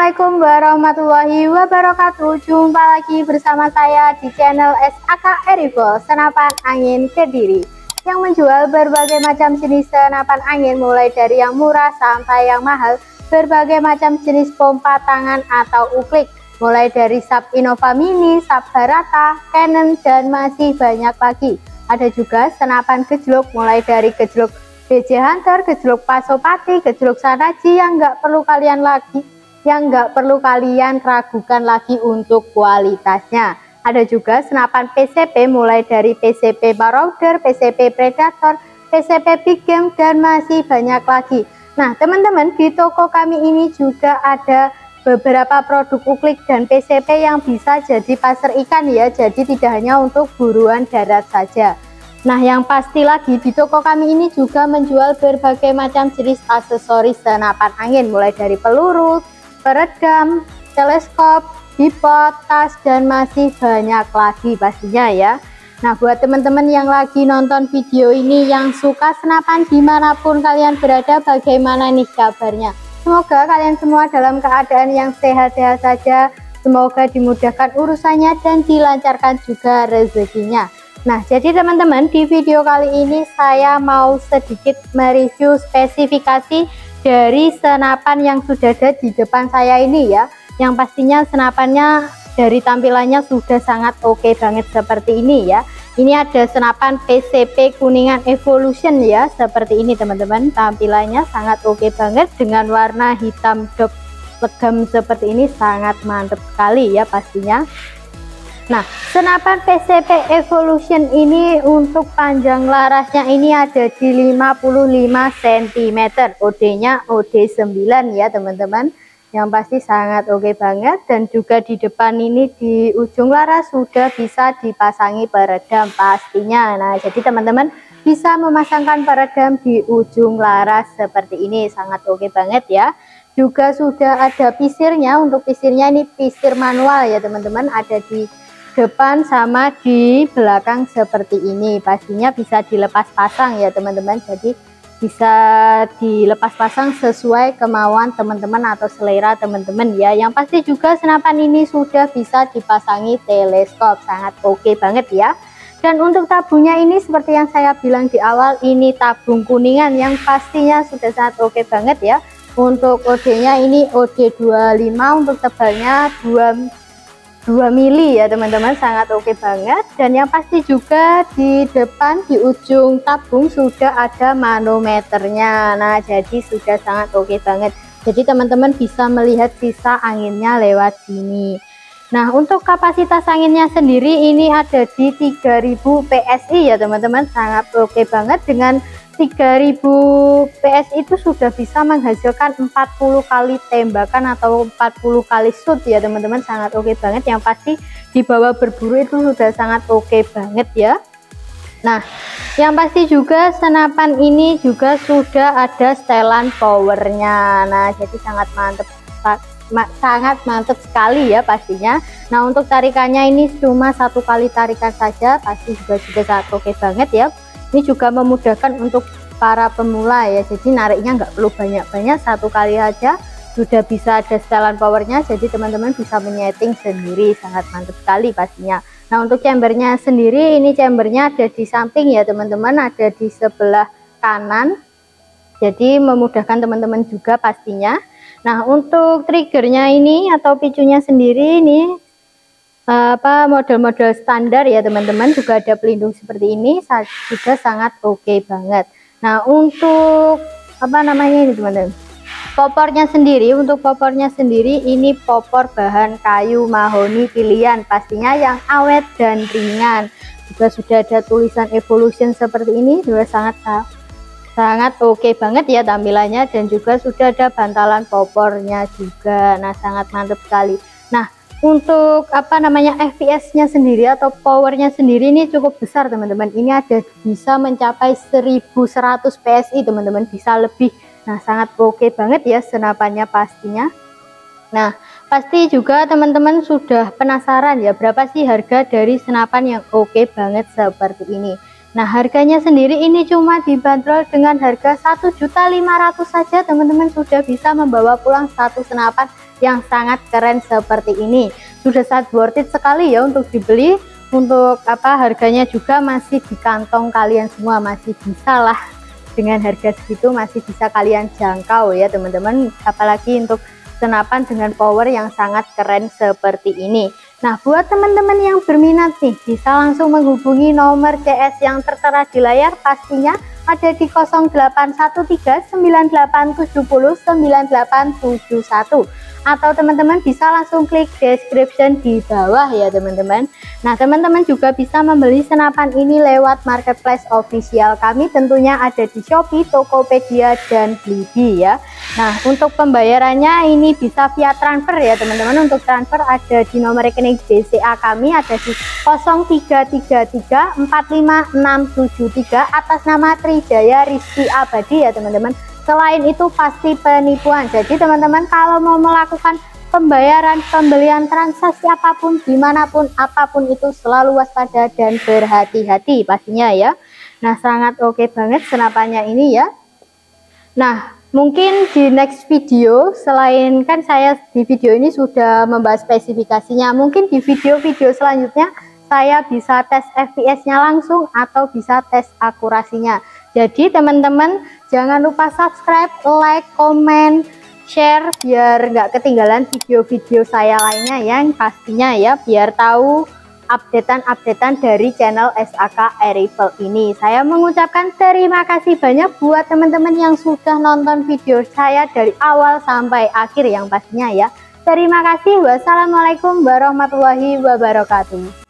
Assalamualaikum warahmatullahi wabarakatuh. Jumpa lagi bersama saya di channel SAK Erivo Senapan Angin Kediri yang menjual berbagai macam jenis senapan angin mulai dari yang murah sampai yang mahal, berbagai macam jenis pompa tangan atau uklik mulai dari Sub Innova Mini, Sub Barata, Canon, dan masih banyak lagi. Ada juga senapan gejlok mulai dari gejlok BJ Hunter, gejlok Pasopati, gejlok Sanaji yang nggak perlu kalian ragukan lagi untuk kualitasnya. Ada juga senapan PCP mulai dari PCP Marauder, PCP Predator, PCP Big Game, dan masih banyak lagi. Nah teman-teman, di toko kami ini juga ada beberapa produk uklik dan PCP yang bisa jadi pasar ikan ya, jadi tidak hanya untuk buruan darat saja. Nah yang pasti lagi di toko kami ini juga menjual berbagai macam jenis aksesoris senapan angin mulai dari peluru, peredam, teleskop, bipod, tas, dan masih banyak lagi pastinya ya. Nah buat teman-teman yang lagi nonton video ini yang suka senapan dimanapun kalian berada, bagaimana nih kabarnya? Semoga kalian semua dalam keadaan yang sehat-sehat saja, semoga dimudahkan urusannya dan dilancarkan juga rezekinya. Nah jadi teman-teman, di video kali ini saya mau sedikit mereview spesifikasi dari senapan yang sudah ada di depan saya ini ya, yang pastinya senapannya dari tampilannya sudah sangat oke banget seperti ini ya. Ini ada senapan PCP Kuningan Evolution ya, seperti ini teman-teman, tampilannya sangat oke banget dengan warna hitam dop legam seperti ini, sangat mantap sekali ya pastinya. Nah senapan PCP Evolution ini untuk panjang larasnya ini ada di 55 cm, OD nya OD9 ya teman-teman, yang pasti sangat oke banget. Dan juga di depan ini di ujung laras sudah bisa dipasangi peredam pastinya. Nah jadi teman-teman bisa memasangkan peredam di ujung laras seperti ini, sangat oke banget ya. Juga sudah ada pisirnya, untuk pisirnya ini pisir manual ya teman-teman, ada di depan sama di belakang seperti ini, pastinya bisa dilepas pasang ya teman-teman, jadi bisa dilepas pasang sesuai kemauan teman-teman atau selera teman-teman ya. Yang pasti juga senapan ini sudah bisa dipasangi teleskop, sangat oke banget ya. Dan untuk tabungnya ini seperti yang saya bilang di awal, ini tabung kuningan yang pastinya sudah sangat oke banget ya. Untuk OD nya ini OD25, untuk tebalnya 2 mili ya teman-teman, sangat oke banget. Dan yang pasti juga di depan di ujung tabung sudah ada manometernya. Nah jadi sudah sangat oke banget, jadi teman-teman bisa melihat sisa anginnya lewat sini. Nah untuk kapasitas anginnya sendiri ini ada di 3000 PSI ya teman-teman, sangat oke banget. Dengan 3000 PS itu sudah bisa menghasilkan 40 kali tembakan atau 40 kali shoot ya teman-teman, sangat oke banget. Yang pasti dibawa berburu itu sudah sangat oke banget ya. Nah yang pasti juga senapan ini juga sudah ada setelan powernya. Nah jadi sangat mantap sekali ya pastinya. Nah untuk tarikannya ini cuma 1 kali tarikan saja, pasti juga sangat oke banget ya. Ini juga memudahkan untuk para pemula ya, jadi nariknya nggak perlu banyak-banyak, 1 kali aja sudah bisa ada setelan powernya, jadi teman-teman bisa menyeting sendiri, sangat mantap sekali pastinya. Nah untuk chambernya sendiri, ini chambernya ada di samping ya teman-teman, ada di sebelah kanan, jadi memudahkan teman-teman juga pastinya. Nah untuk triggernya ini atau picunya sendiri ini model-model standar ya teman-teman, juga ada pelindung seperti ini, juga sangat oke banget. Nah untuk ini teman-teman, popornya sendiri, untuk popornya sendiri ini popor bahan kayu mahoni pilihan, pastinya yang awet dan ringan. Juga sudah ada tulisan Evolution seperti ini, juga sangat oke banget ya tampilannya. Dan juga sudah ada bantalan popornya juga, nah sangat mantap sekali. Nah untuk FPS-nya sendiri atau powernya sendiri ini cukup besar teman-teman, ini ada bisa mencapai 1100 PSI teman-teman, bisa lebih. Nah sangat oke banget ya senapannya pastinya. Nah pasti juga teman-teman sudah penasaran ya, berapa sih harga dari senapan yang oke banget seperti ini. Nah harganya sendiri ini cuma dibanderol dengan harga 1.500.000 saja teman-teman, sudah bisa membawa pulang satu senapan yang sangat keren seperti ini. Sudah sangat worth it sekali ya untuk dibeli. Untuk harganya juga masih di kantong kalian semua, masih bisa lah dengan harga segitu, masih bisa kalian jangkau ya teman-teman, apalagi untuk senapan dengan power yang sangat keren seperti ini. Nah, buat teman-teman yang berminat nih, bisa langsung menghubungi nomor CS yang tertera di layar, pastinya ada di 081398709871, atau teman-teman bisa langsung klik description di bawah ya teman-teman. Nah, teman-teman juga bisa membeli senapan ini lewat marketplace official kami, tentunya ada di Shopee, Tokopedia, dan Blibli ya. Nah, untuk pembayarannya ini bisa via transfer ya teman-teman. Untuk transfer ada di nomor rekening BCA kami, ada di 0333455673 atas nama Trijaya Rizky Abadi ya teman-teman. Selain itu pasti penipuan. Jadi teman-teman kalau mau melakukan pembayaran, pembelian, transaksi apapun, dimanapun, apapun itu selalu waspada dan berhati-hati pastinya ya. Nah, sangat oke banget senapannya ini ya. Nah, mungkin di next video, selain kan saya di video ini sudah membahas spesifikasinya, mungkin di video-video selanjutnya saya bisa tes FPS-nya langsung atau bisa tes akurasinya. Jadi teman-teman jangan lupa subscribe, like, komen, share biar nggak ketinggalan video-video saya lainnya yang pastinya ya, biar tahu updatean dari channel SAK Air Rifle ini. Saya mengucapkan terima kasih banyak buat teman-teman yang sudah nonton video saya dari awal sampai akhir yang pastinya ya. Terima kasih. Wassalamualaikum warahmatullahi wabarakatuh.